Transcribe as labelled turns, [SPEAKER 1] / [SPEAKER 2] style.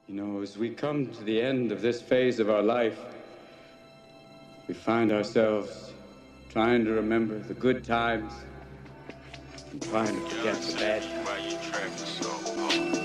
[SPEAKER 1] You know, as we come to the end of this phase of our life, we find ourselves trying to remember the good times and trying to forget the bad times.